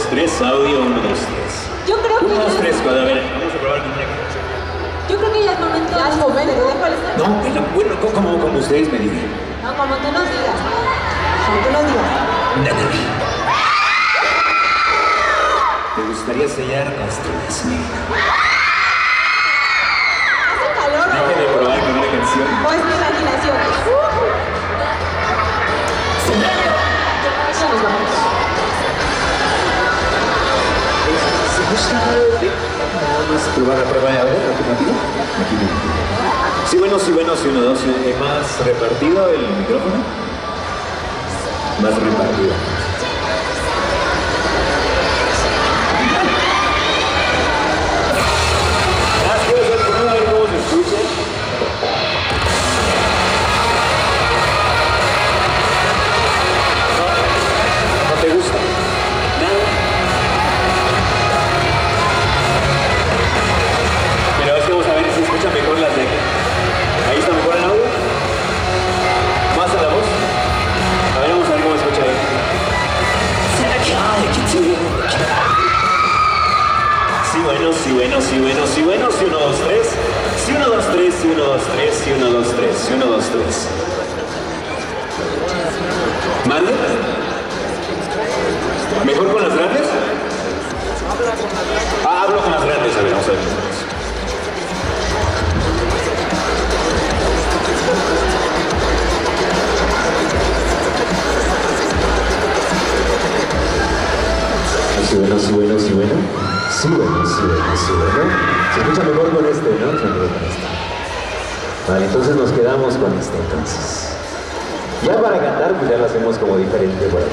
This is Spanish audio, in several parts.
3, audio, 1, 2, 3. Yo creo que... 1, 2, 3, a ver, vamos a probar con una canción. Yo creo que ya es momento... Ya es momento. No, bueno, como ustedes me digan. No, como tú nos digas. Como tú nos digas. ¿Te gustaría sellar hasta la cena? Hace calor, ¿no? Deje de probar con una canción. O es mi imaginación. Ya nos vamos. ¿Se gusta nada más probar la prueba de ver rápido? Aquí no. Sí, bueno, 1, 2. ¿Más repartido el micrófono? Más repartido. A ver cómo se escucha. ¿No te gusta? ¿Nada? Pero es que vamos a ver si se escucha mejor las de aquí. Ahí está mejor el audio. Más a la voz. A ver, vamos a ver cómo se escucha ahí. Sí, bueno. 1, 2, 3. Sí, 1, 2, 3. 1, 2, 3. 1, 2, 3. 1, 2, 3. ¿Mande? ¿Mejor con las grandes? Ah, hablo con las grandes. A ver, vamos a ver. Sí, bueno. Se escucha mejor con este, ¿no? Se mejor con este. Vale, entonces nos quedamos con este, entonces. Ya para cantar, pues ya lo hacemos como diferente por aquí.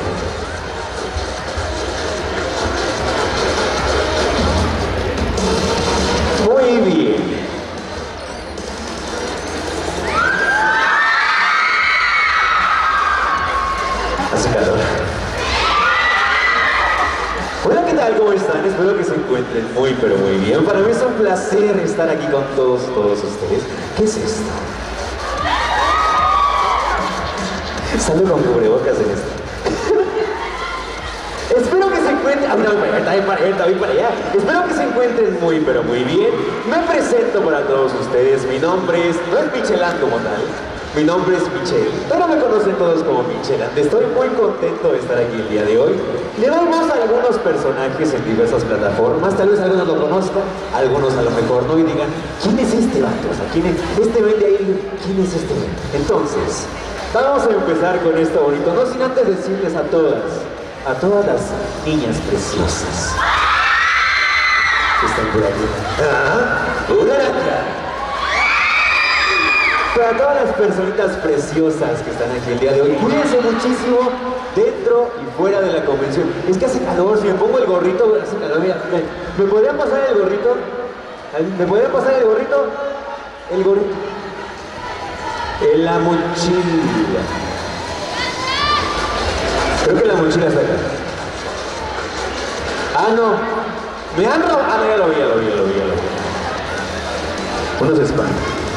Muy bien. Hace calor. Hola, ¿qué tal? ¿Cómo están? Espero que se encuentren muy, pero muy bien. Para mí es un placer estar aquí con todos ustedes. ¿Qué es esto? Salgo con cubrebocas en esto. Espero que se encuentren... Ah, voy para allá. Espero que se encuentren muy, pero muy bien. Me presento para todos ustedes. Mi nombre es... No es Michelán como tal. Mi nombre es Michel, pero me conocen todos como Michelán. Estoy muy contento de estar aquí el día de hoy. Le doy voz a algunos personajes en diversas plataformas. Tal vez algunos lo conozcan, algunos a lo mejor no, y digan, ¿quién es este vato? O sea, ¿quién es este vende ahí? ¿Quién es este vende? Entonces, vamos a empezar con esto bonito. No sin antes decirles a todas las niñas preciosas que están por aquí. Para todas las personitas preciosas que están aquí el día de hoy, cuídense muchísimo dentro y fuera de la convención. Es que hace calor, si me pongo el gorrito, hace calor. Mira, ¿me podrían pasar el gorrito? ¿Me podrían pasar el gorrito? El gorrito. En la mochila. Creo que la mochila está acá. Ah, no. Me han robado. Ah, no, ya lo vi. Unos espantos.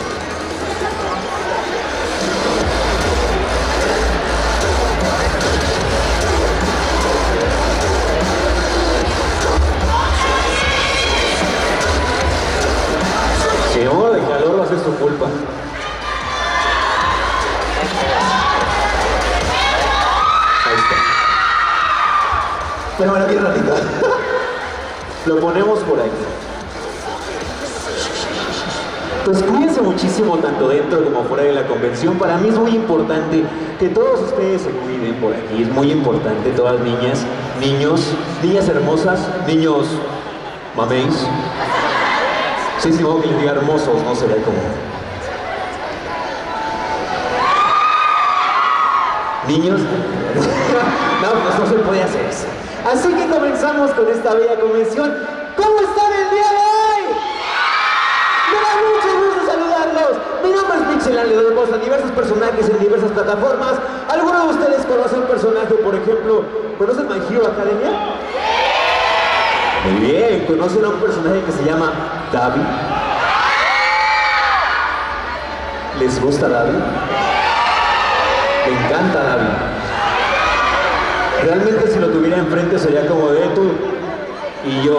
Si me muero de calor va a ser su culpa. Ahí está. Pero bueno, bien ratito. Lo ponemos por ahí. Pues cuídense muchísimo tanto dentro como fuera de la convención. Para mí es muy importante que todos ustedes se cuiden por aquí. Es muy importante, todas niñas, niños, niñas hermosas, niños maméis. Sí, modo que les diga hermosos, no se ve como... ¿Niños? No, pues no se puede hacer eso. Así que comenzamos con esta bella convención. ¿Cómo están el día de hoy? Me da mucho gusto saludarlos. Mi nombre es Michelán, le doy voz a diversos personajes en diversas plataformas. ¿Alguno de ustedes conoce un personaje, por ejemplo, conocen My Hero Academia? Muy bien, ¿conocen a un personaje que se llama Dabi? ¿Les gusta Dabi? Me encanta Dabi. Realmente si lo tuviera enfrente sería como de tú y yo.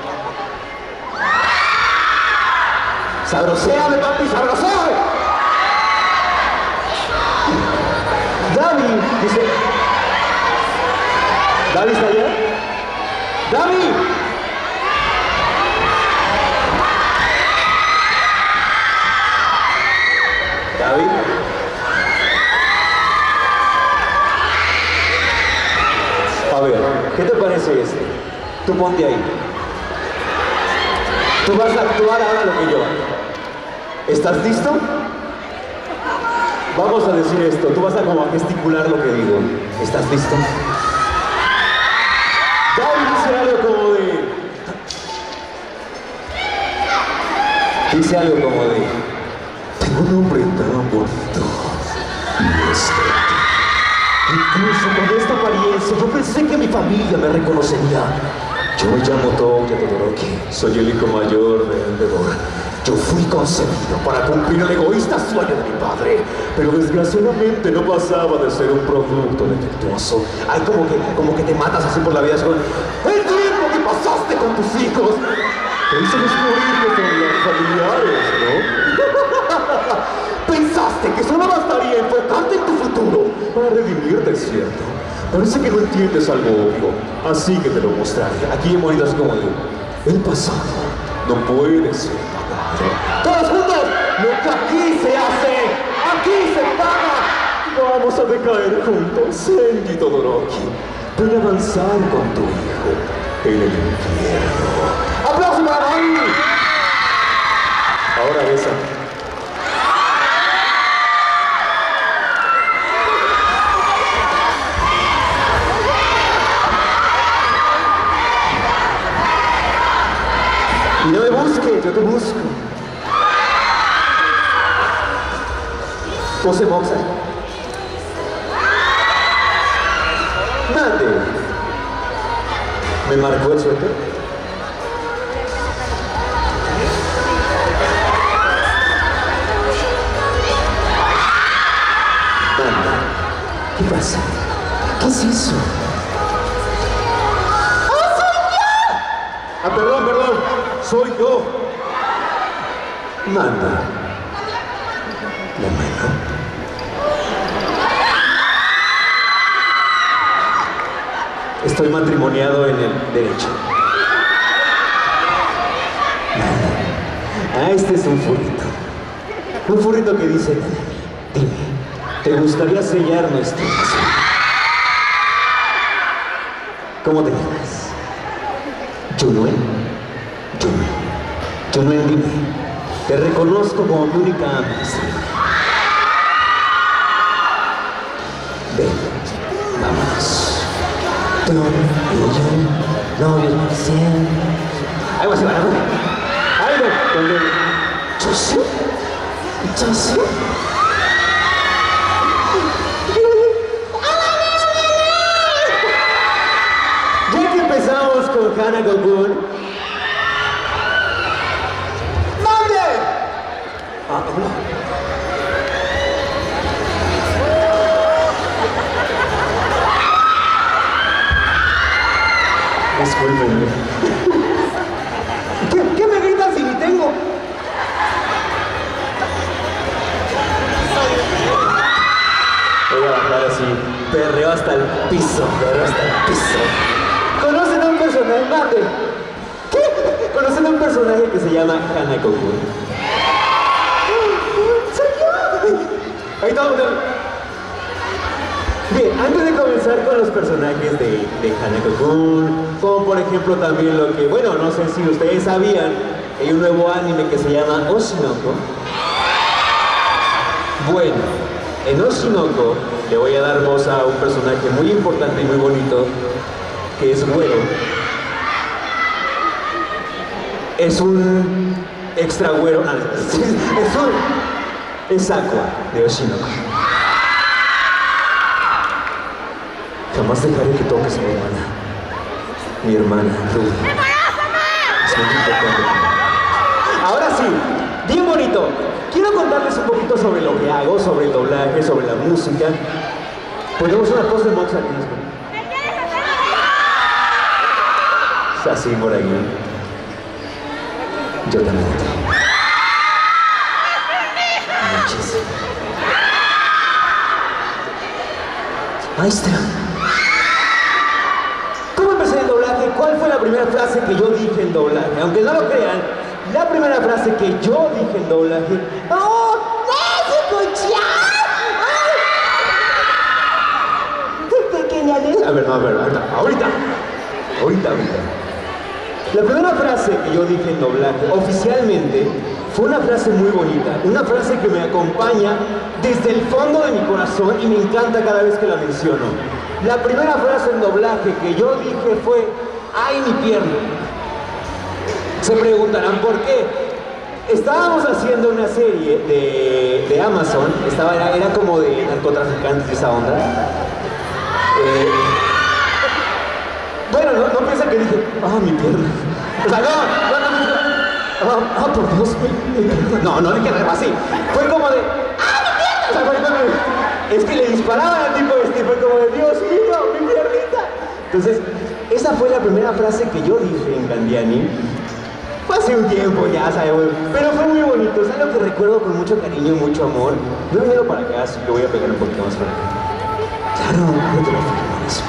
¡Sabroséame, papi, sabroséame! Davi, dice... ¿Davi está allá? ¡Davi! ¿Davi? A ver, ¿qué te parece este? Tú ponte ahí. Tú vas a actuar ahora lo que yo hago. ¿Estás listo? Vamos a decir esto. Tú vas a como a gesticular lo que digo. ¿Estás listo? Davi dice algo como de... Dice algo como de... Tengo un nombre tan bonito. Y este... Incluso con esta apariencia, yo pensé que mi familia me reconocería. Yo me llamo Touya Todoroki, soy el hijo mayor de Endeavor. Yo fui concebido para cumplir el egoísta sueño de mi padre, pero desgraciadamente no pasaba de ser un producto defectuoso. Ay, como que te matas así por la vida, con el tiempo que pasaste con tus hijos. Te hizo descubrir con los familiares, ¿no? Pensaste que solo bastaría enfocarte en tu futuro para redimirte, ¿cierto? Parece que no entiendes algo obvio, así que te lo mostraré. Aquí en Moridas como digo, el pasado no puede ser pagado. ¡Todos juntos! Lo que aquí se hace, aquí se paga. Vamos a decaer juntos, Senji Todoroki. Ven a avanzar con tu hijo en el infierno. ¡Aplausos para Davi! Ahora besa. Y no me busques, yo te busco. Pose Mozart. Mande. ¿Me marcó el suéter? Mande. ¿Qué pasa? ¿Qué es eso? Ah, perdón. Soy yo. Manda. La mano. Estoy matrimoniado en el derecho. Ah, este es un furrito. Un furrito que dice, dime, ¿te gustaría sellar nuestro caso? ¿Cómo te llamas? Junuen. Junuen, dime. Te reconozco como mi única amistad. Ven, vámonos. Tú y yo, novios por siempre. Algo así, ¿verdad? Algo donde... ¿Yo sí? Ya que empezamos con Hanako-kun, discúlpenme. ¿Qué me gritan si ni tengo? Voy a bajar así, perreo hasta el piso, ¿Conocen a un personaje? Mande. ¿Qué? ¿Conocen a un personaje que se llama Hanako-kun? Ahí estamos. Bien, antes de comenzar con los personajes de Hanako-kun, como por ejemplo también lo que, bueno, no sé si ustedes sabían, hay un nuevo anime que se llama Oshinoko. Bueno, en Oshinoko le voy a dar voz a un personaje muy importante y muy bonito, que es Güero. Es un extra güero, es Aqua de Oshinoko. Jamás dejaré que toques a mi hermana Ruby. Es muy importante. Ahora sí, bien bonito. Quiero contarles un poquito sobre lo que hago, sobre el doblaje, sobre la música. Ponemos una pose de Mozart. Así por aquí. Yo también. Muchísimo. Maestra. ¿Cómo empecé el doblaje? ¿Cuál fue la primera frase que yo dije en doblaje? Aunque no lo crean, la primera frase que yo dije en doblaje... ¡Oh! ¡Qué pequeña es! A ver, ahorita. La primera frase que yo dije en doblaje, oficialmente, fue una frase muy bonita. Una frase que me acompaña desde el fondo de mi corazón y me encanta cada vez que la menciono. La primera frase en doblaje que yo dije fue, ¡ay, mi pierna! Se preguntarán por qué. Estábamos haciendo una serie de Amazon, era como de narcotraficantes y esa onda. Bueno, no piensa que dije, mi pierna. O sea, no, por Dios, mi pierna. No dije nada así. Fue como de, mi pierna. O sea, es que le disparaban al tipo este, fue como de, Dios mío, mi piernita. Entonces, esa fue la primera frase que yo dije en Candiani. Fue hace un tiempo ya, ¿sabes? Pero fue muy bonito, es algo que recuerdo con mucho cariño y mucho amor. No he venido para acá, así que voy a pegar un poquito más para acá. Claro, no te lo firmo eso.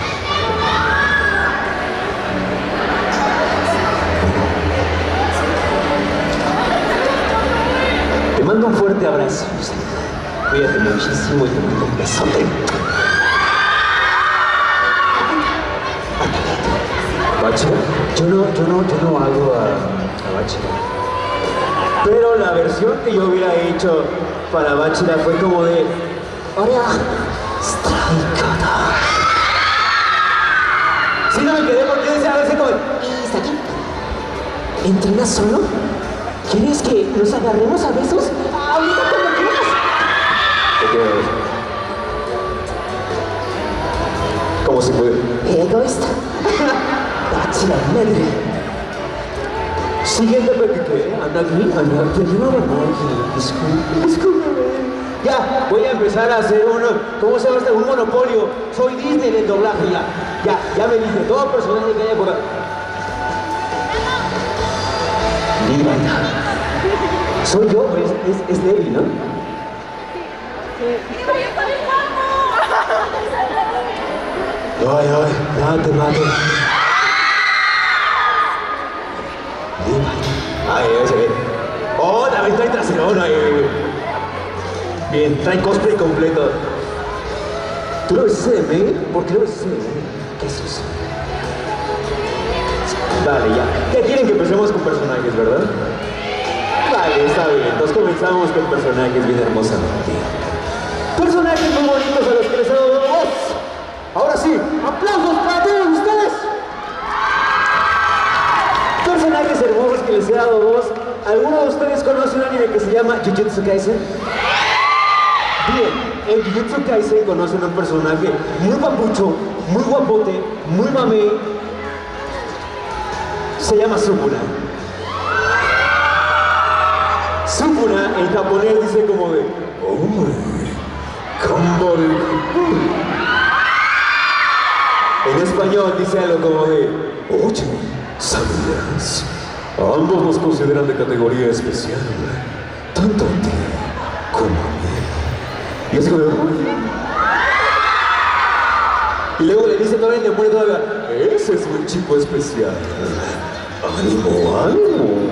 Te mando un fuerte abrazo. Cuídate muchísimo y te mando un besote. ¿Bachira? Yo no hago a Bachira. Pero la versión que yo hubiera hecho para Bachira fue como de... ¡Hola! ¡Strikada! Sí, no me quedé porque decía a veces como... ¿Y Saki? ¿Entrenas solo? ¿Quieres que nos agarremos a besos? ¡Ahorita cuando quieras! ¿Qué quiero decir? ¿Cómo se puede? Egoísta. Bachira madre. Siguiente petición, Anaki, discúlpeme. Ya, voy a empezar a hacer ¿cómo se llama este? Un monopolio. Soy Disney del doblaje, ya me dije, todo personaje que haya por acá. Soy yo, es Debbie, ¿no? Ay, mate. Ay, ese ve. Oh, también trae traserón ahí. Bien, trae cosplay completo. ¿Tú lo ves ese de May? ¿Por qué lo ves ese de May? ¿Qué es eso? Vale, ya quieren que empecemos con personajes, ¿verdad? Vale, está bien. Entonces comenzamos con personajes bien hermosamente. Personajes muy bonitos a los que les he dado voz. Ahora sí, aplausos para todos ustedes. Personajes hermosos que les he dado voz. ¿Alguno de ustedes conoce un anime que se llama Jujutsu Kaisen? Bien, en Jujutsu Kaisen conocen a un personaje muy papucho, muy guapote, muy mamey. Se llama Sukuna. Sukuna en japonés dice como de en español dice algo como de oye, ¿sabías? Ambos nos consideran de categoría especial, tanto a ti como a mí. Y es como y luego le dice todavía, le pone todavía, ese es un chico especial. ¡Ánimo!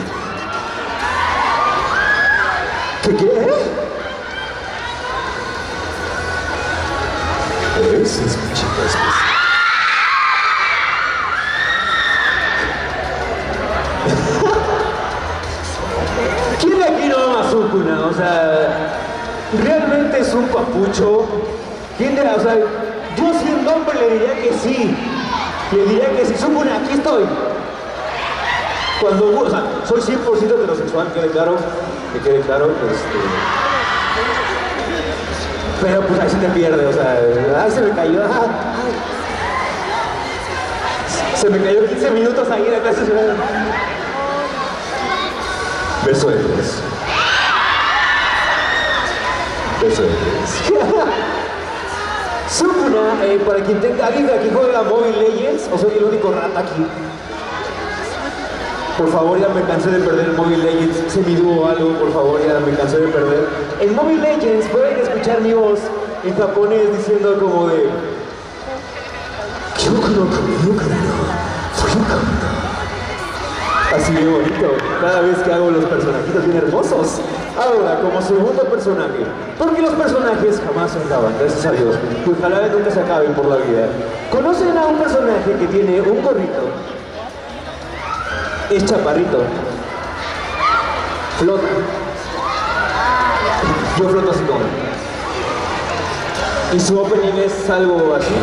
¿Qué? Ese es mi chico especial. ¿Quién de aquí no ama a Sukuna? O sea, realmente es un papucho. ¿Quién de la, o sea, yo siendo hombre le diría que sí. Le diría que sí, Sukuna, aquí estoy. Cuando, o sea, soy 100% heterosexual, que quede claro, pero pues ahí se te pierde, o sea, ay, se me cayó, se me cayó 15 minutos ahí en la clase. Beso de tres. Sukuna, para quien tenga alguien que aquí juega Mobile Legends, o soy el único rata aquí. Por favor, ya me cansé de perder en Mobile Legends. Semidúo o algo, por favor, ya me cansé de perder. En Mobile Legends pueden escuchar mi voz en japonés diciendo como de... Así de bonito, cada vez que hago los personajitos bien hermosos. Ahora, como segundo personaje, porque los personajes jamás se acaban, gracias a Dios, y ojalá nunca se acaben por la vida. ¿Conocen a un personaje que tiene un gorrito? Es chaparrito. Flota. Yo floto así como. Y su opening es algo así.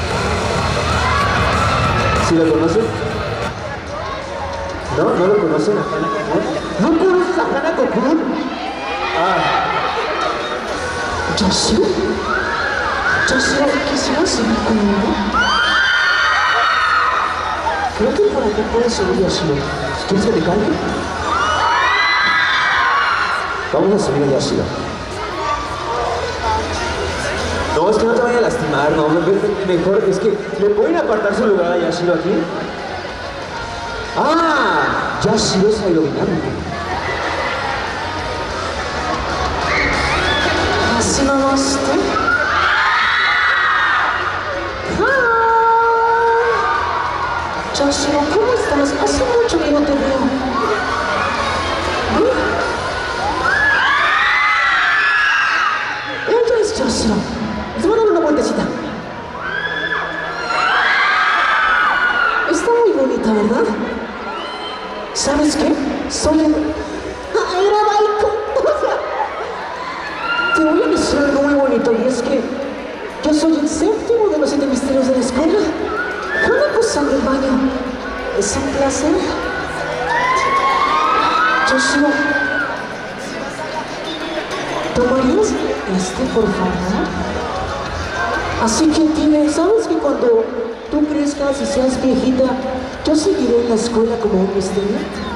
¿Sí lo conocen? ¿No? ¿No lo conocen a Hana Kokun? ¿No conoces a Hana Kokun? Ah. ¿Yashiro? ¿Yashiro quisiera seguir conmigo? Creo que por aquí puede subir Yashiro. ¿Quieres que te cargue? Vamos a subir a Yashiro. No, es que no te vaya a lastimar, no. Mejor es que ¿le pueden apartar su lugar a Yashiro aquí? ¡Ah! Yashiro es aerodinámico. ¿Así namaste? Yashiro, ¿cómo estás? Hace mucho que no te veo. Ella es Yashiro. Les voy a dar una vueltecita. Está muy bonita, ¿verdad? ¿Sabes qué? Soy el... ¡Era Baiko! Te voy a decir algo muy bonito, y es que yo soy el séptimo de los 7 misterios de la escuela. Hanako-san del baño. Es un placer. Yoshiro, ¿tomarías por favor? Así que ¿sabes que cuando tú crezcas y seas viejita, yo seguiré en la escuela como un misterio?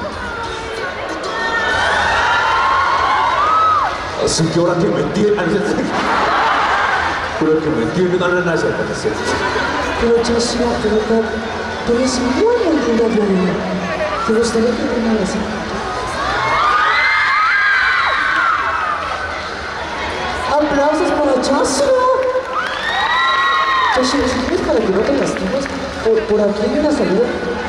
Así que ahora que me entiendan. Creo que me entienden. No, Pero Yoshiro, de verdad, tú eres muy linda, Diana. ¿Te gustaría que te me así? ¡Aplausos para Yoshiro! Yoshiro, si quieres para que no te lastimes, por aquí hay una salida.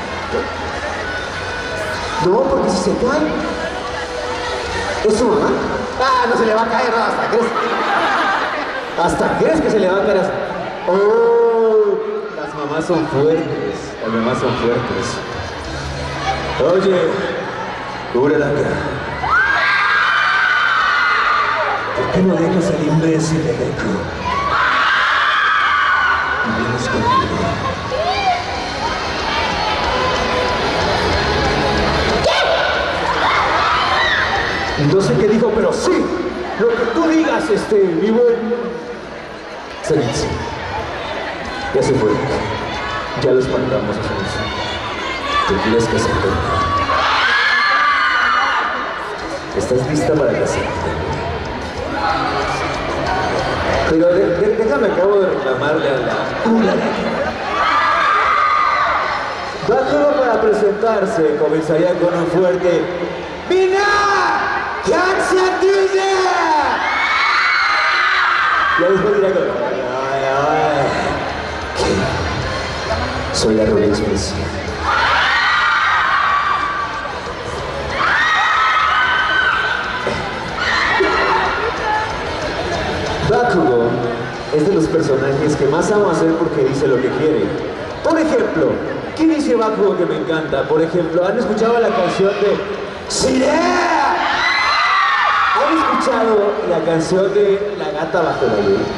No, porque si se cae... ¿Es su mamá? ¡Ah, no se le va a caer! No, hasta crees. ¿Hasta crees que se le va a caer? ¡Oh! Las mamás son fuertes. Las mamás son fuertes. Oye, Uraraka, ¿por qué no dejas al imbécil de Deku? Y vienes conmigo. Entonces, ¿qué dijo? Pero sí, lo que tú digas, mi buen Zenitsu. Ya se fue. Ya lo espantamos, Zenitsu. Tendrías que hacerlo. ¿Estás lista para casarte? Pero déjame, acabo de reclamarle a la Bakugo para presentarse comenzaría con un fuerte ¡Mina! ¡Jackson Tuesday! Y después dirá como ¿qué? Soy la rubia especial. Bakugo es de los personajes que más amo hacer porque dice lo que quiere. Por ejemplo, ¿qué dice Bakugo que me encanta? Por ejemplo, ¿han escuchado la canción de Shirea? ¿Han escuchado la canción de La gata bajo la luz?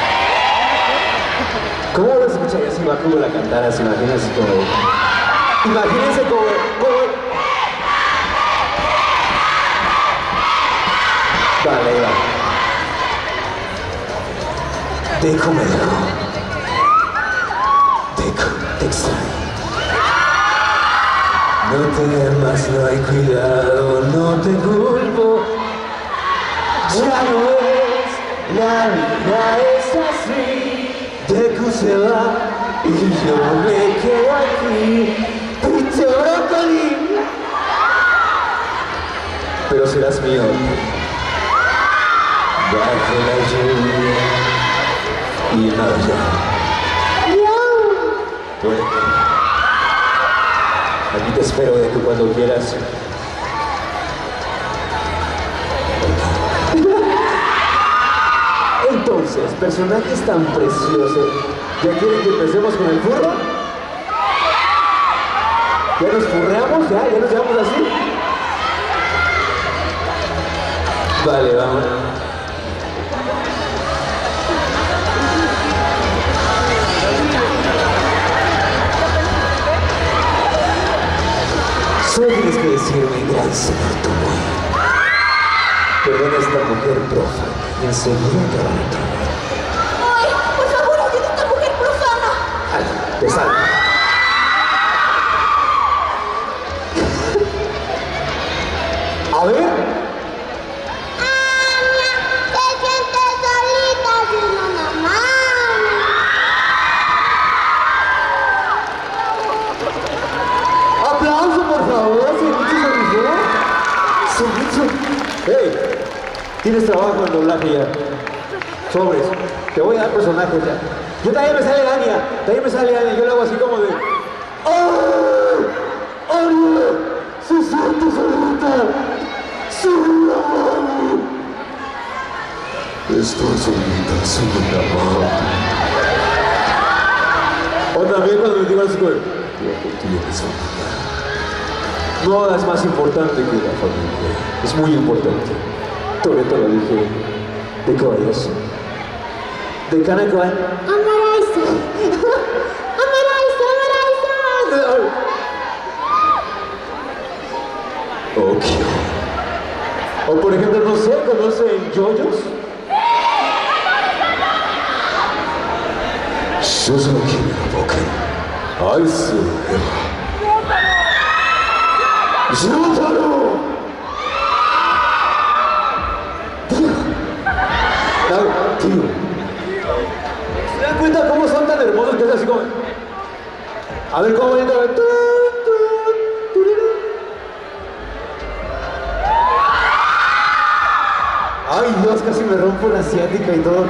¿Cómo lo escucharía si Bakugo la cantara? ¿Se imaginan así como? Imagínense como... Vale, ahí va. Deku me dejó. Deku, te extraño. No temas, no hay cuidado, no te culpo. Ya no es, la vida es así. Deku se va y yo me quedo aquí. Pinche brócoli. pero serás mío. Bajo la lluvia y nada ya. Bueno, aquí te espero de que cuando quieras. Entonces, personajes tan preciosos, ¿ya quieren que empecemos con el furro? ¿Ya nos furreamos? ¿Ya nos llevamos así? Vale, vamos. Solo tienes que decirme, gran señor Tomoe. Perdona a esta mujer profana y enseguida te van a entrar. ¡Ay, por favor, ayuda a esta mujer profana! Te salgo. A ver. Se siente solita sin una mano. Aplauso, por favor, Ceviche se rifó. Ceviche. ¡Hey! Tienes trabajo en doblaje ya. Sobres. Te voy a dar personajes ya. Yo también me sale Anya. Yo lo hago así como de... ¡Oh! ¡Anya! ¡Se siente solita! ¡Sola! Estoy solita, sin una mano. O también cuando me digo así como... Nada es más importante que la familia. Es muy importante. Toreto lo dije. ¿De qué vayas? ¿De Canacuán? Amaraiza. Ok. O por ejemplo, no sé, ¿conocen yoyos? Yo solo quiero la boca. ¡Ay, sí! ¡Llévatalo! Tío. ¿Se dan cuenta cómo son tan hermosos que es así como... A ver, ¿cómo entra? Ay, Dios, casi me rompo la asiática y todo.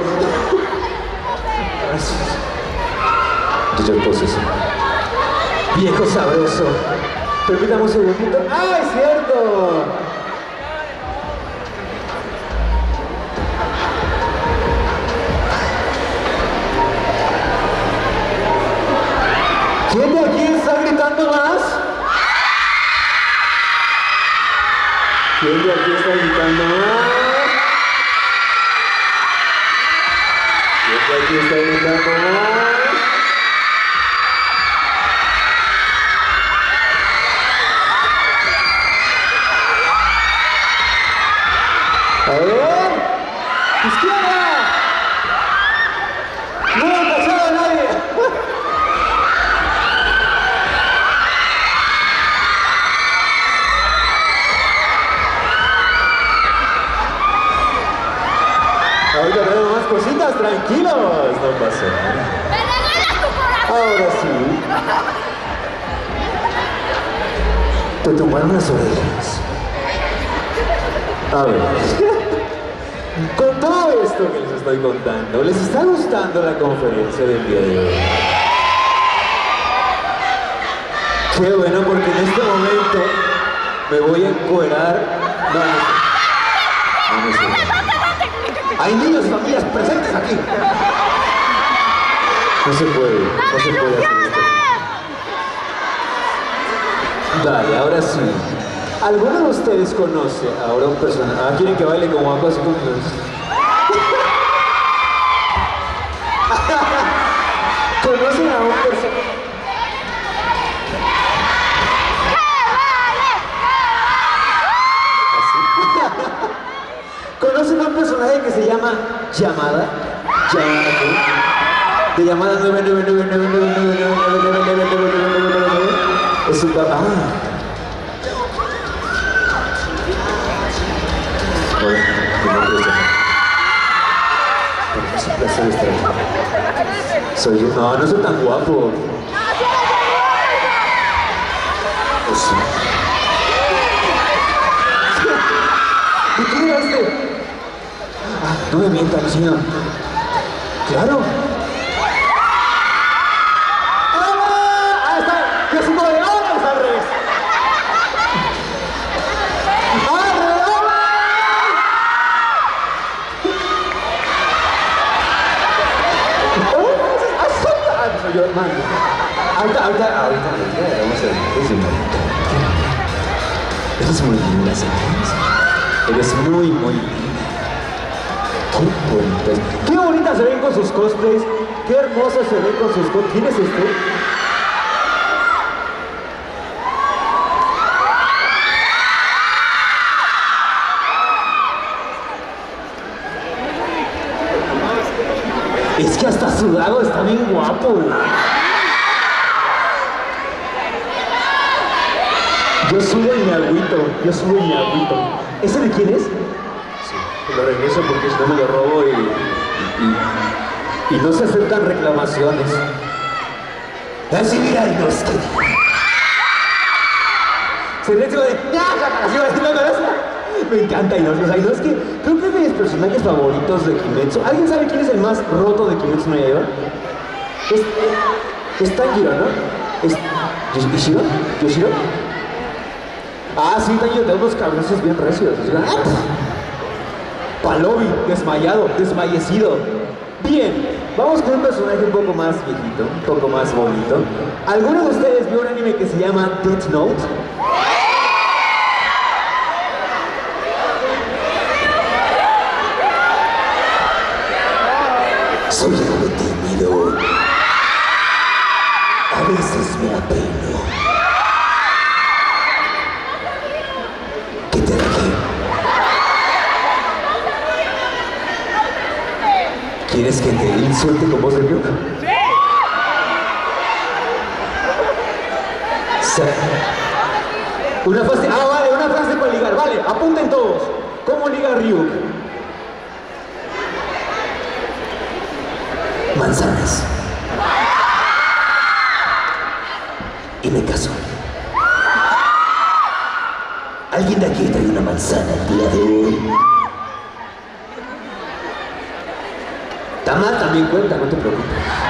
Yo entonces... Viejo sabroso. Permítame un segundito. ¡Ah, es cierto! ¿Quién de aquí está gritando más? ¿Quién de aquí está gritando más? ¿Quién de aquí está gritando más? A ver, izquierda. No he pasado a nadie. Ahorita tenemos más cositas, tranquilos, no pasa nada. ¡Me regalas tu corazón! Ahora sí. Te tomaron las orejas. A ver. Con todo esto que les estoy contando, ¿les está gustando la conferencia del día de hoy? Qué bueno, porque en este momento me voy a encuerar. No sé. Hay niños y familias presentes aquí. No se puede hacer esto. Dale, ahora sí. ¿Alguno de ustedes conoce ahora un personaje? Ah, ¿quieren que baile como algo así como... ¿Conocen a un personaje? ¿Conocen a un personaje que se llama Llamada? De Llamada 9999999999999. Es su papá. Es un placer estar aquí. Soy yo. No soy tan guapo. Oh, sí. No me mientan, Lucina. Claro. ¡Ah! Está. Yo soy como de ahora, es al revés. Yo, hermano, ahorita, vamos a ver, eres muy linda, ¿sabes? Eres muy linda. Qué bonita. Qué bonita se ven con sus cosplays, qué hermosa se ven con sus cosplays. ¿Quién es este? Es que hasta sudado está bien guapo. Yo subo y me agüito, ¿Ese de quién es? Sí, lo regreso porque si no me lo robo y no se aceptan reclamaciones. Así mira, y no es que... Se le dice de... Me encanta Inosuke. O sea, Inosuke creo que es de mis personajes favoritos de Kimetsu. ¿Alguien sabe quién es el más roto de Kimetsu no Yaiba? Es Tanjiro, ¿no? ¿Es Ishiro? ¿Yoshiro? Ah, sí, Tanjiro da unos cabezos bien recios. Palobi, desmayado, desmayecido. Bien, vamos con un personaje un poco más viejito, un poco más bonito. ¿Alguno de ustedes vio un anime que se llama Death Note? Soy algo tímido. A veces me apeno. ¿Qué te dije? ¿Quieres que te insulte con voz de vieja? Sí. Una frase. Ah, vale, una frase para ligar. Vale, apunten todos. ¿Cómo liga Ryuk? Manzanas. Y me caso. ¿Alguien de aquí trae una manzana el día de hoy? Tama también cuenta, no te preocupes.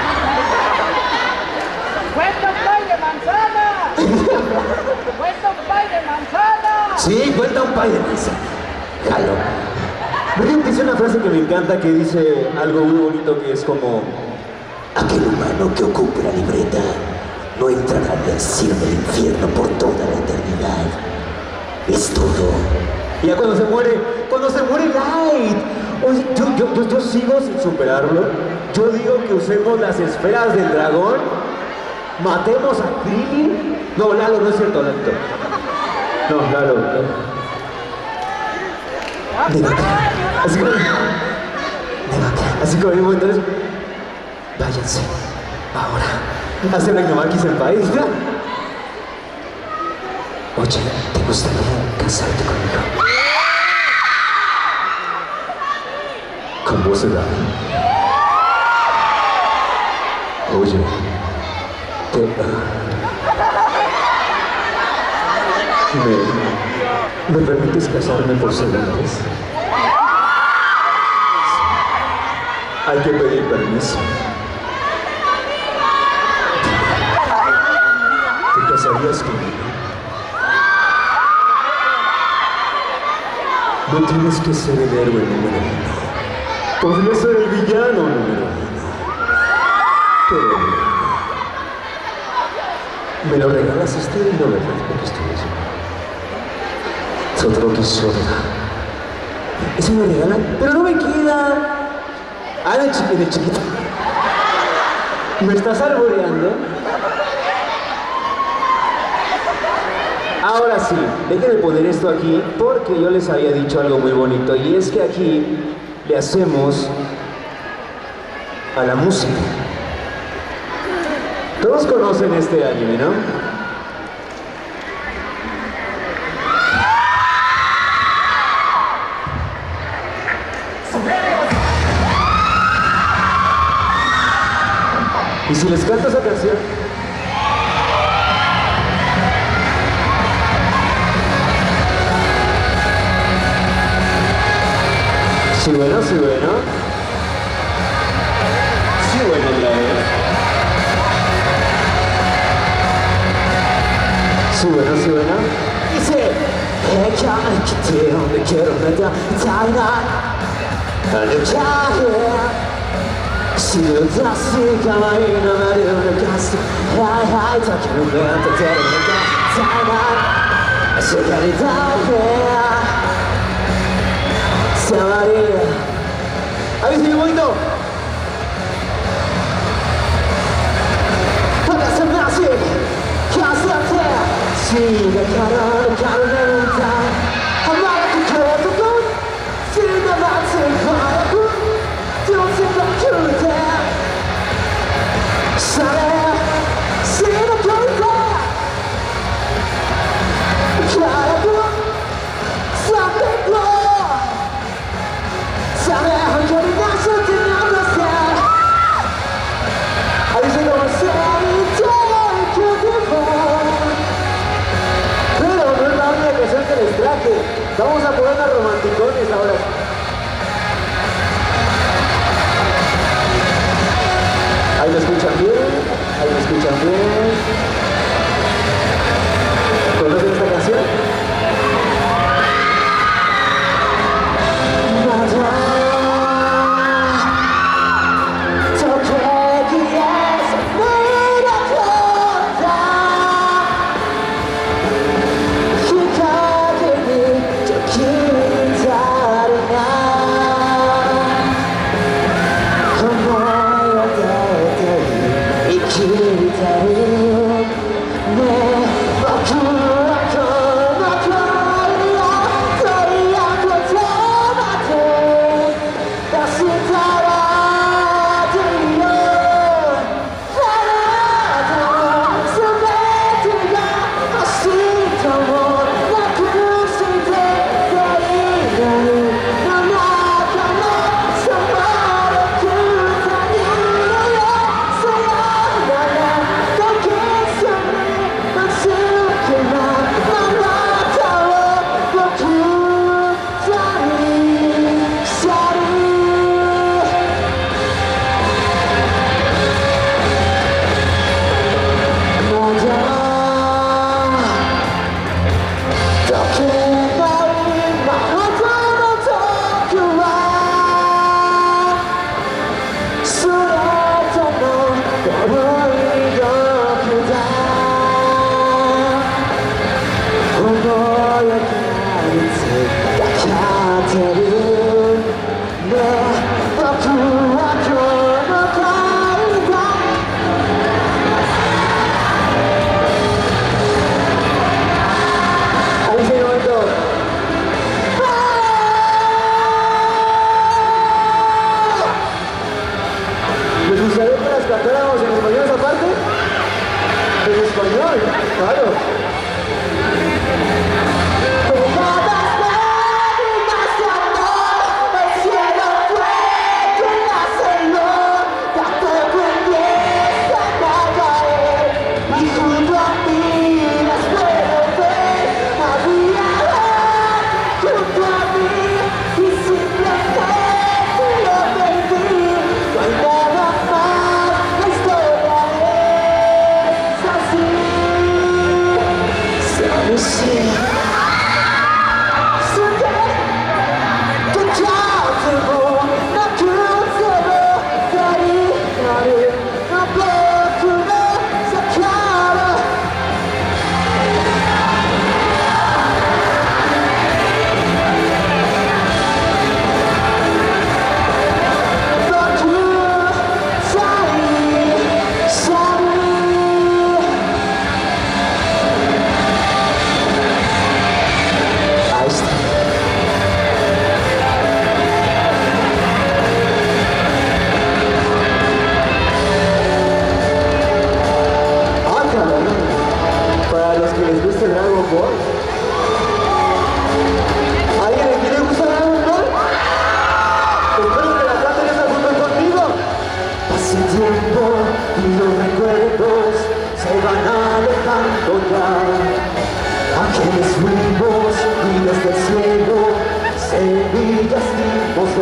¡Cuenta un pay de manzana! ¡Cuenta un pay de manzana! Sí, cuenta un pay de manzana. Jalo. Ryuk dice una frase que me encanta, que dice algo muy bonito, que es como: aquel humano que ocupe la libreta no entrará al cielo del infierno por toda la eternidad. Es todo. Y ya cuando se muere Light. Oye, yo sigo sin superarlo. Yo digo que usemos las esferas del dragón, matemos a Krillin. No, Lalo, no es cierto, Lalito. No, Lalo, no. Así como mismo, entonces, váyanse ahora. Hace la Inomaki Senpai. Oye, ¿te gustaría casarte conmigo? Con voz de Dani. Oye, ¿Me permites casarme por segunda vez? Hay que pedir permiso. ¿Te casarías conmigo? No tienes que ser el héroe número 1. Podría ser el villano número 1. Pero... me lo regalas este y no me porque estoy eso. Todoroki Soda. Eso me regalan, pero no me queda. Ah, de chiquito. ¿Me estás alboreando? Ahora sí, déjenme poner esto aquí porque yo les había dicho algo muy bonito, y es que aquí le hacemos a la música. Todos conocen este anime, ¿no? Y si les canto esa canción, Sí, bueno, sí, bueno. Sí, bueno, otra vez. Sí, bueno, sí, bueno. Dice, a ver si un poquito. Vamos a ponernos romanticones ahora. Ahí me escuchan bien, ahí me escuchan bien. ¿Conocen esta canción?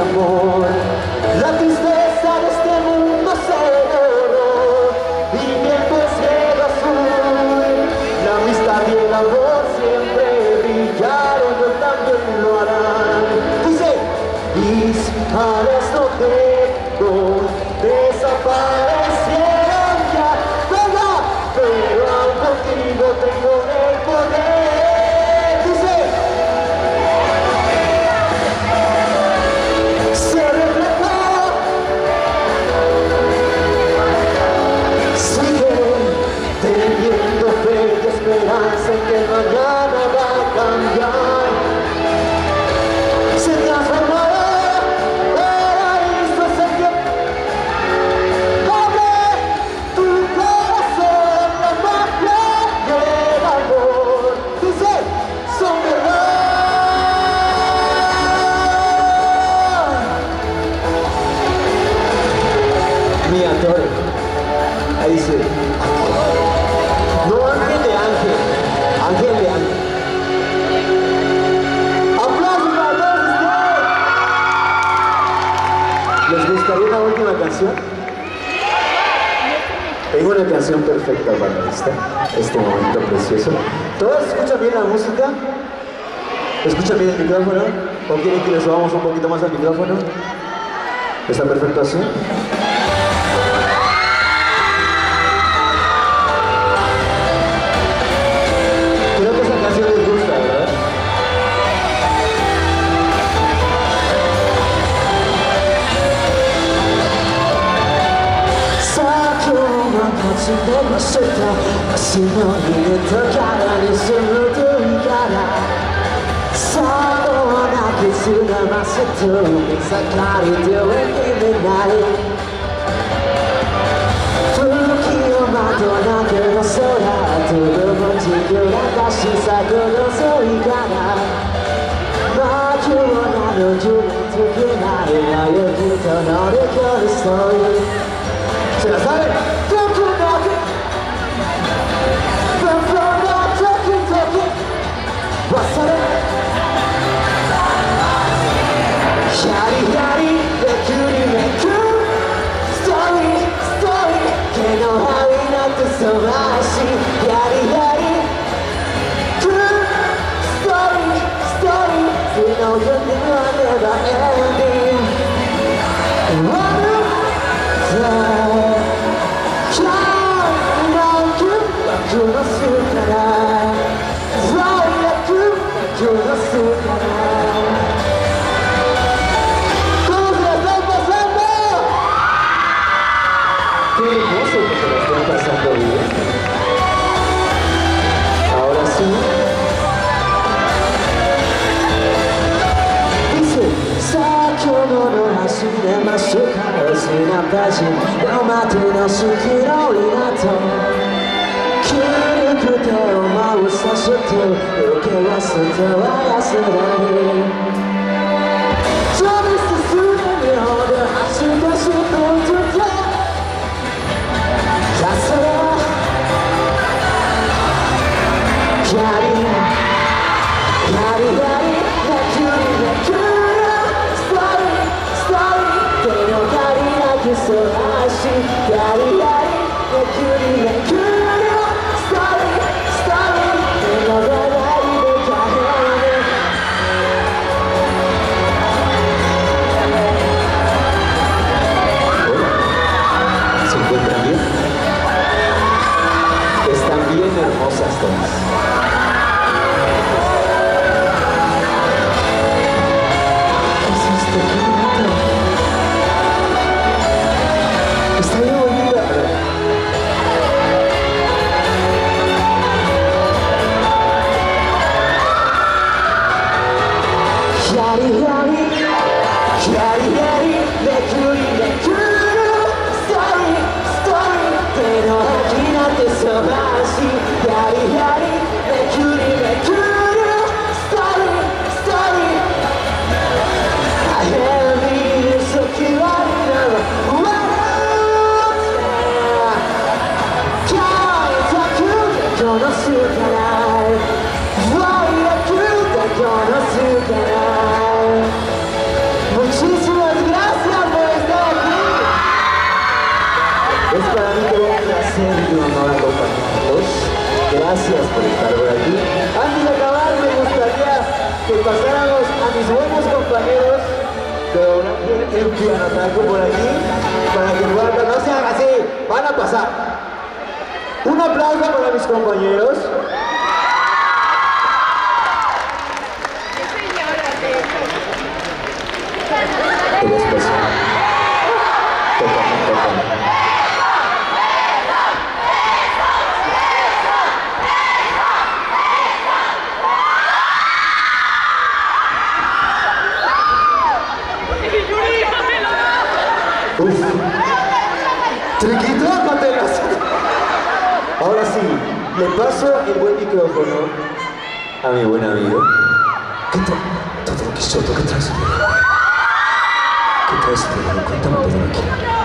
amor. La tristeza de este mundo se borró, viviendo el cielo azul. La amistad y el amor siempre brillaron, yo también lo harán. Dice, mis alas no tengo, desaparecieron ya, venga, pero aún contigo tengo el poder. Dice, se reflejó, sigue teniendo fe y esperanza en que mañana va a cambiar. Se transformará, paraíso es el que abre tu corazón, la magia y el amor. Dice, son verdad. Mi actor, ahí dice, no ángel de ángel, ángel de ángel. ¡Aplausos para todos ustedes! ¿Les gustaría una última canción? Tengo una canción perfecta para este momento precioso. ¿Todos escuchan bien la música? ¿Escuchan bien el micrófono? ¿O quieren que le subamos un poquito más al micrófono? ¿Está perfecto así? Creo que esa canción les gusta, ¿verdad? ¿Se la saben? placer y un honor acompañarlos. Gracias por estar por aquí. Antes de acabar, me gustaría que pasáramos a mis buenos compañeros de doblaje en Pianotaco por aquí, para que guarden, no se haga así, van a pasar. Un aplauso para mis compañeros. Y después, uf, triquitrópatelas. Ahora sí, le paso el buen micrófono a mi buen amigo. ¿Qué traes? Todo Quijote, ¿qué traes? ¿Qué traes? Cuéntame todo aquí.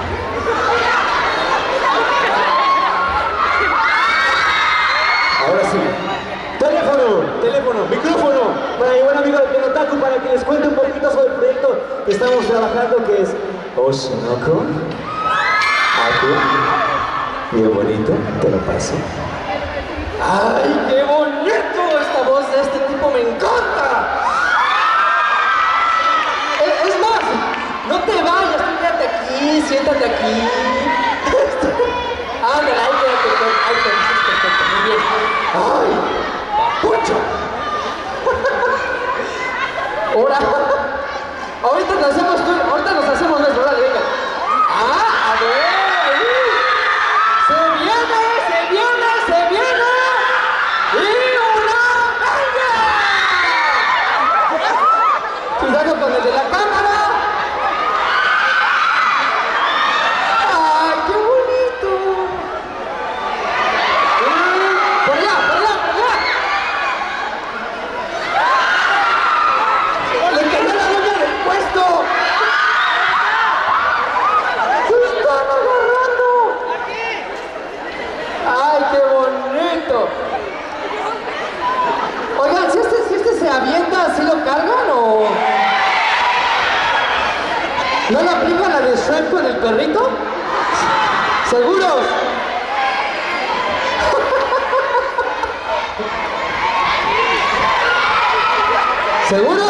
Ahora sí, teléfono, micrófono para mi buen amigo de Pianotaco, para que les cuente un poquito sobre el proyecto que estamos trabajando, que es Oshinoko. Bien bonito, te lo paso. ¡Ay, qué bonito! Esta voz de este tipo me encanta. Es más, no te vayas, quédate aquí, siéntate aquí. Ándale, ahí quédate, perfecto, muy bien. ¡Ay, pucho! Ahora, ahorita nos hacemos nuestro, dale, venga. ¡Ah, a ver! ¡Se viene! ¡Y una venga! Cuidado con el de la cámara. ¡Ay, qué bonito! ¡Por allá! ¡Le cayó la doña del puesto! ¡Se están agarrando! ¡Ay, qué bonito! Oigan, si este se avienta, ¿sí lo cargan o...? ¿No le aplican la de Shrek con el perrito? ¿Seguros? ¿Seguro?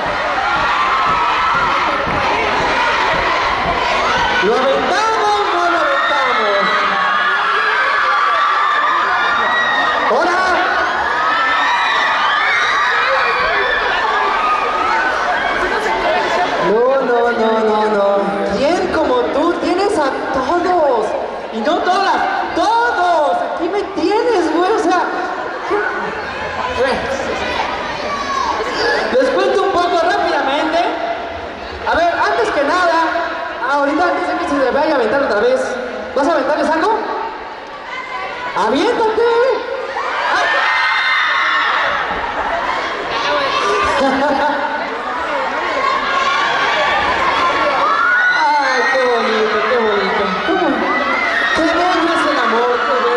¿Lo aventamos o no lo aventamos? ¡Hola! No. ¿Quién como tú tienes a todos? Y no todas, todos. Aquí me tienes, güey. O sea, les cuento un poco rápidamente. A ver, antes que nada, ahorita antes de que se le vaya a aventar otra vez, ¿vas a aventarles algo? ¡Aviéntate! ¡Ay, qué bonito! ¡Qué bello es el amor!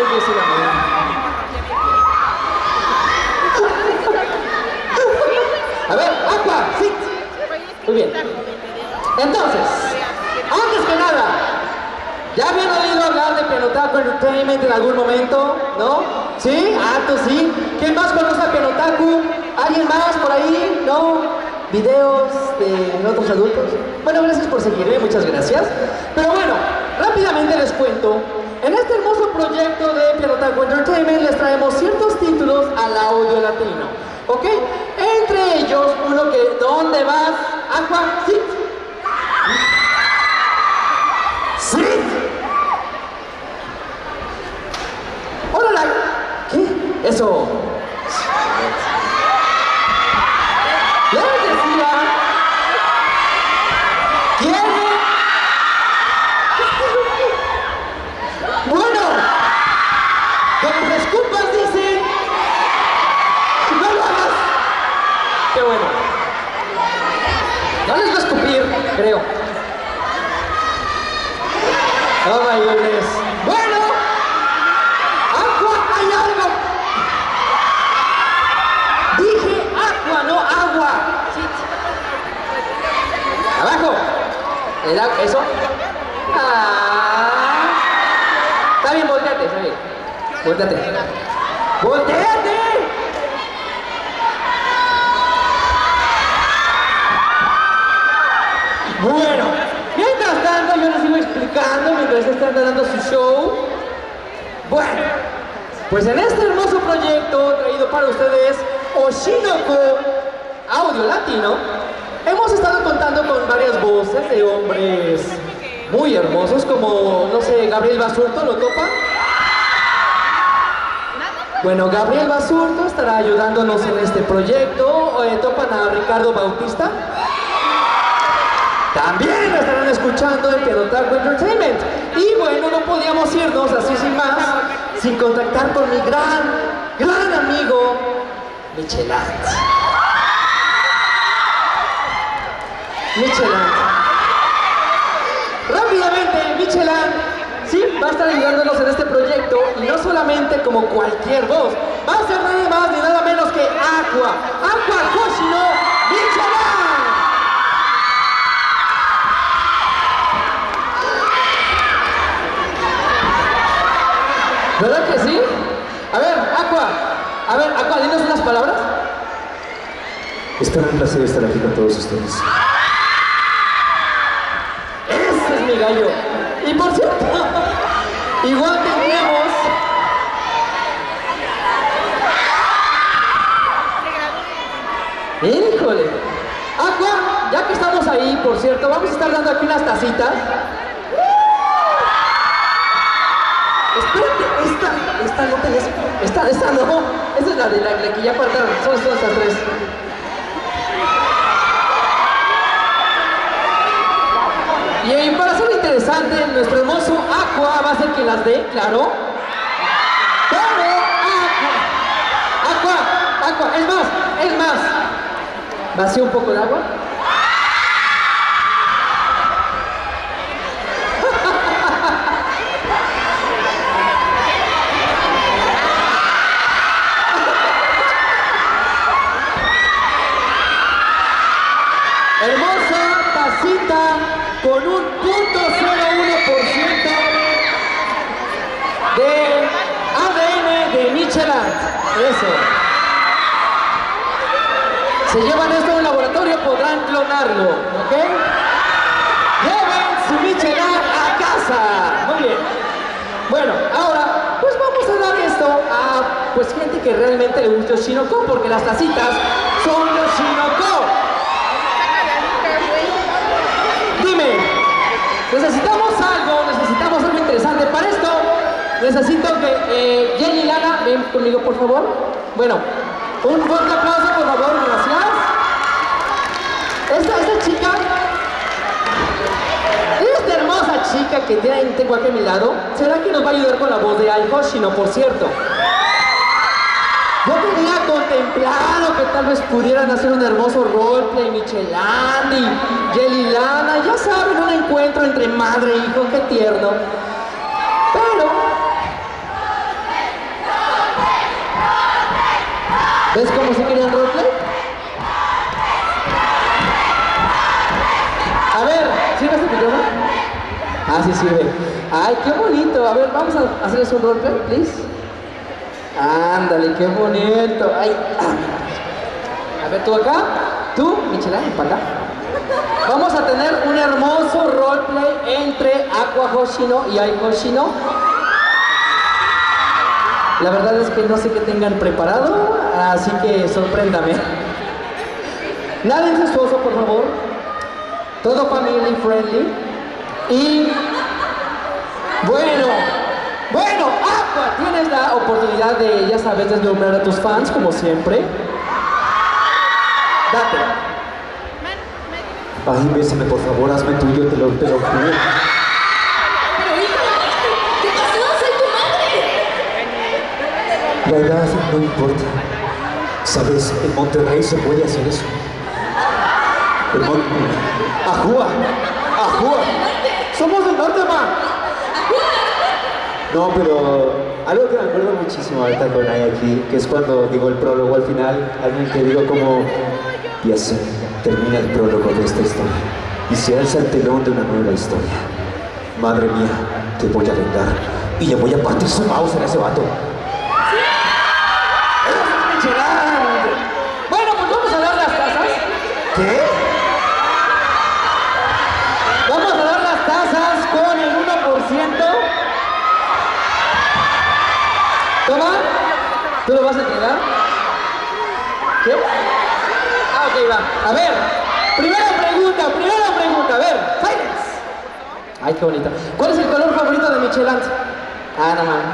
A ver, Aqua, sí. Muy bien. Entonces, antes que nada, ¿ya habían oído hablar de Pianotaco Entertainment en algún momento? ¿No? ¿Sí? Ah, tú sí. ¿Quién más conoce a Pianotaco? ¿Alguien más por ahí? ¿No? ¿Videos de otros adultos? Bueno, gracias por seguirme, muchas gracias. Pero bueno, rápidamente les cuento. En este hermoso proyecto de Pianotaco Entertainment les traemos ciertos títulos al audio latino, ¿ok? Entre ellos, uno que ¿dónde vas? Aqua, sí. ¡Sí! ¡Órale! ¿Qué? Eso. Les decía, ¿quiere? Bueno, como las culpas dicen, no lo hagas. Qué bueno. No les va a escupir, creo. Oh my goodness. Bueno, Aqua, hay algo. Dije Aqua, no agua. Sí. Abajo. ¿Eso? Ah. Está bien, volteate. Vuéltate. ¡Voltéate! Bueno, mientras tanto yo les sigo explicando mientras están dando su show. Bueno, pues en este hermoso proyecto traído para ustedes, Oshinoko Audio Latino, hemos estado contando con varias voces de hombres muy hermosos, como, no sé, Gabriel Basurto, ¿lo topa? Bueno, Gabriel Basurto estará ayudándonos en este proyecto. ¿Topan a Ricardo Bautista? También lo estarán escuchando en Pianotaco Entertainment. Y bueno, no podíamos irnos así sin más, sin contactar con mi gran amigo, Michelant. Rápidamente, Michelant, sí, va a estar ayudándonos en este proyecto, y no solamente como cualquier voz, va a ser nada más ni nada menos que Aqua Hoshino Michelant. ¿Verdad que sí? A ver, Aqua, dinos unas palabras. Es para un placer estar aquí con todos ustedes. Ese es mi gallo. Y por cierto, igual tenemos... ¡Híjole! Aqua, ya que estamos ahí, por cierto, vamos a estar dando aquí unas tacitas. Espérate, esta no tenés... Esta no, esa es la que ya faltaron, son estas tres. Y para hacerlo interesante, nuestro hermoso Aqua va a ser quien las dé, claro. Pero Aqua, es más. Vacía un poco de agua. Hermosa tacita con un 0.01% de ADN de Michelant. Eso. Se llevan esto a un laboratorio, podrán clonarlo, ¿ok? Lleven su Michelant a casa. Muy bien. Bueno, ahora, pues vamos a dar esto a pues gente que realmente le gusta Oshinoko, porque las tacitas son de Oshinoko. Dime, necesitamos algo interesante. Para esto, necesito que Jenny Lana, ven conmigo por favor. Bueno, un fuerte aplauso por favor, gracias. Esta chica, esta hermosa chica que tengo aquí a mi lado, será que nos va a ayudar con la voz de Ai Hoshino, por cierto. Yo tenía contemplado que tal vez pudieran hacer un hermoso roleplay, Michelant y Jelly Lana, ya saben, un encuentro entre madre e hijo, qué tierno. Pero... ¿ves cómo se querían roleplay? A ver, ¿sirve este micrófono? Ah, sí sirve. Ay, qué bonito. A ver, vamos a hacerles un roleplay, please. Ándale, qué bonito. Ay, a ver, tú acá, tú, Michelant, para acá. Vamos a tener un hermoso roleplay entre Aqua Hoshino y Ai Hoshino. La verdad es que no sé qué tengan preparado, así que sorpréndame. Nada incestuoso, por favor. Todo family friendly. Y bueno, Aqua, tienes la oportunidad de, ya sabes, deslumbrar a tus fans, como siempre. Date. Ay, bésame, por favor, hazme tuyo, te lo juro. Pero hija, ¿qué pasó? Soy tu madre. La edad no importa. Sabes, en Monterrey se puede hacer eso. ¡Ajúa! ¡Somos del norte, ma! No, pero algo que me acuerdo muchísimo ahorita con Ai aquí, que es cuando digo el prólogo al final, alguien que digo como, y así termina el prólogo de esta historia, y se alza el telón de una nueva historia. Madre mía, te voy a vengar, y le voy a partir su mouse en ese vato. ¿Qué? Vamos a dar las tazas con el 1%. Toma. ¿Tú lo vas a entregar? ¿Qué? Ah, ok, va. A ver, primera pregunta. A ver, silence. Ay, qué bonito. ¿Cuál es el color favorito de Michelant? Ah, no mames.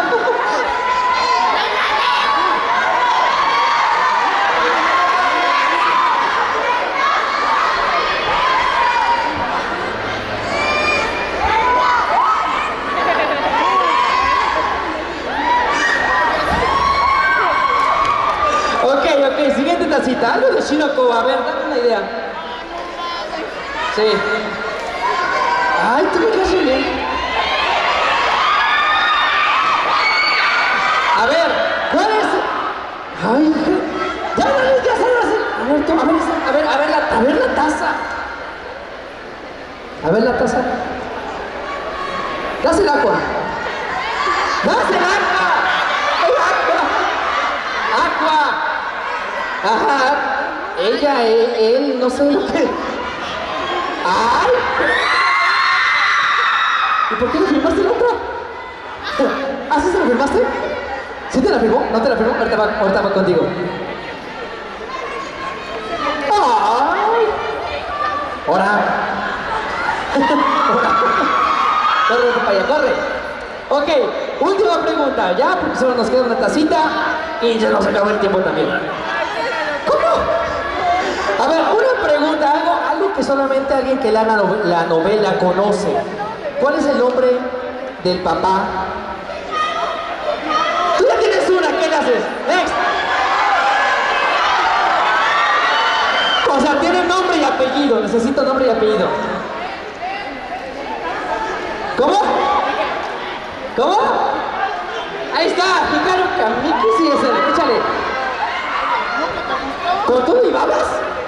Ok, siguiente tacita. Algo de Shiroko. A ver, dame una idea. Sí. Ay, tú me caes bien. A ver, ¿cuál es? Ay, ya sabes. A ver, tú, a ver la taza. A ver la taza. Dase el agua. ¡Dase el agua! ¡El agua! ¡Agua! Ajá. Ella, él, no sé lo que. ¡Ay! ¿Y por qué no firmaste la otra? ¿Ah, sí se la firmaste? ¿Sí te la firmó? ¿No te la firmó? Ahorita va contigo. ¡Ay! ¡Hora! Corre, papaya, corre. Ok, última pregunta, ya, porque solo nos queda una tacita y ya nos acabó el tiempo también. ¿Cómo? A ver, una pregunta, algo que solamente alguien que lea la novela conoce. ¿Cuál es el nombre del papá? Tú ya tienes una, ¿qué le haces? Next. O sea, tiene nombre y apellido, necesito nombre y apellido. ¿Cómo? ¿Cómo? Ahí está, Hikaru Kamiki, sí es él, échale. ¿Con tú y babas?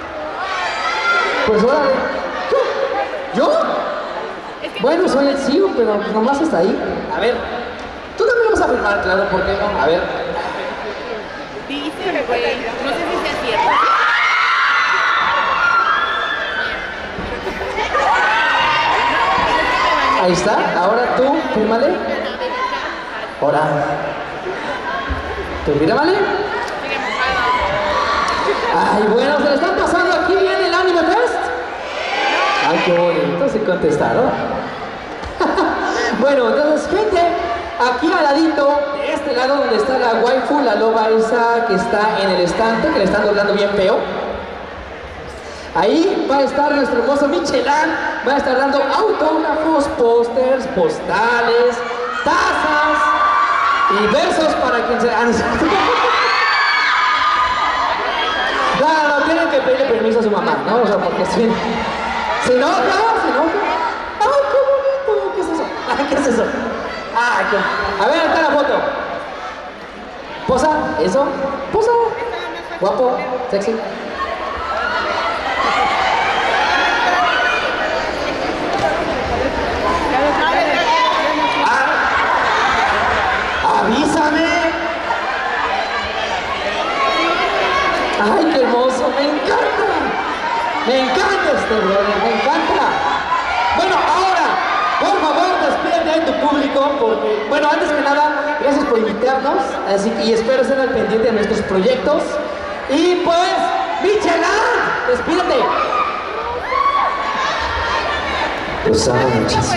Pues órale. ¿Yo? Bueno, soy el CEO, pero nomás está ahí. A ver, tú también lo vas a firmar, claro, ¿por qué no? A ver. Dice, güey, no sé si sea cierto. Ahí está, ahora tú, fírmale. Ahora. ¿Tú fírmale? Ay, bueno, se le están pasando aquí bien el Anime Fest. Ay, qué bonito se contestaron. Bueno, entonces, gente, aquí al ladito, de este lado donde está la waifu, la loba esa que está en el estante, que le están doblando bien feo. Ahí va a estar nuestro hermoso Michelant, va a estar dando autógrafos, pósters, postales, tazas y versos para quien sea. No, tienen que pedirle permiso a su mamá, ¿no? O sea, porque si no, se enoja. ¡Ay, qué bonito! ¿Qué es eso? ¿Qué es eso? ¡Ay, qué... A ver, está la foto. Posa, eso. Posa. Guapo, sexy. ¡Avísame! ¡Ay, qué hermoso! ¡Me encanta! ¡Me encanta este brother! ¡Me encanta! Bueno, ahora, por favor, despídete de tu público porque, bueno, antes que nada, gracias por invitarnos, así que y espero estén al pendiente de nuestros proyectos. Y pues, Michelant, despídete. Los amo muchísimo.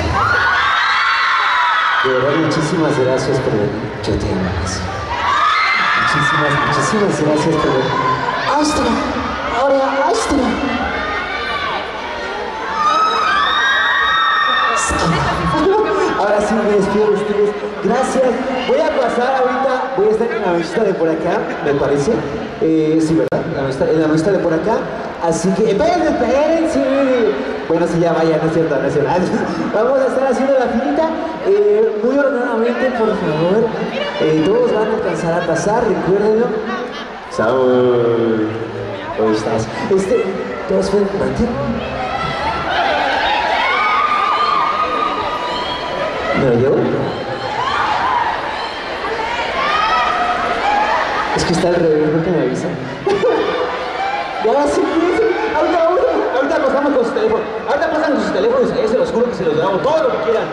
De verdad, muchísimas gracias por venir. Yo te amo más. Muchísimas gracias por venir. ¡Astra! ¡Ahora, Astra! Ahora sí me despido de ustedes. Gracias. Voy a pasar ahorita, voy a estar en la mesita de por acá, me parece. Sí, ¿verdad? En la mesita de por acá. Así que, espérense. Bueno, sí, ya vaya, no es cierto. Vamos a estar haciendo la filita. Muy ordenadamente, por favor. Todos van a alcanzar a pasar, recuérdenlo. Saúl. ¿Cómo estás? ¿Todos pueden compartir? ¿Me lo llevo? Es que está al revés, ¿no? Que me avisan. Ya, sí, ahorita grabamos con su teléfono. Ahorita pasan sus teléfonos, se los juro que se los grabo, todo lo que quieran.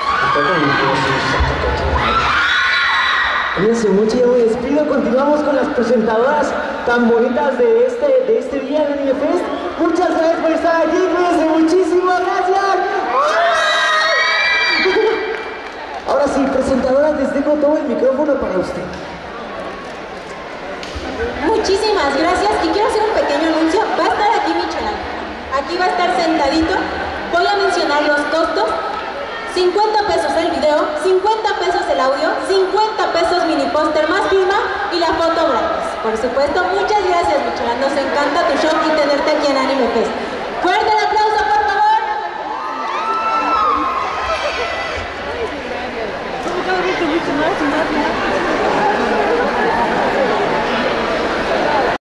Cuídense mucho, yo me despido. Continuamos con las presentadoras tan bonitas de este día en Anime Fest. Muchas gracias por estar aquí, cuídense muchísimo, gracias. Ahora sí, presentadoras, les dejo todo el micrófono para usted. Muchísimas gracias y quiero hacer un pequeño anuncio. Va a estar aquí Michelán. Aquí va a estar sentadito. Voy a mencionar los costos. 50 pesos el video, 50 pesos el audio, 50 pesos mini póster más firma y la foto gratis. Por supuesto, muchas gracias Michelán. Nos encanta tu show y tenerte aquí en Anime Fest. ¡Fuerte el aplauso, por favor!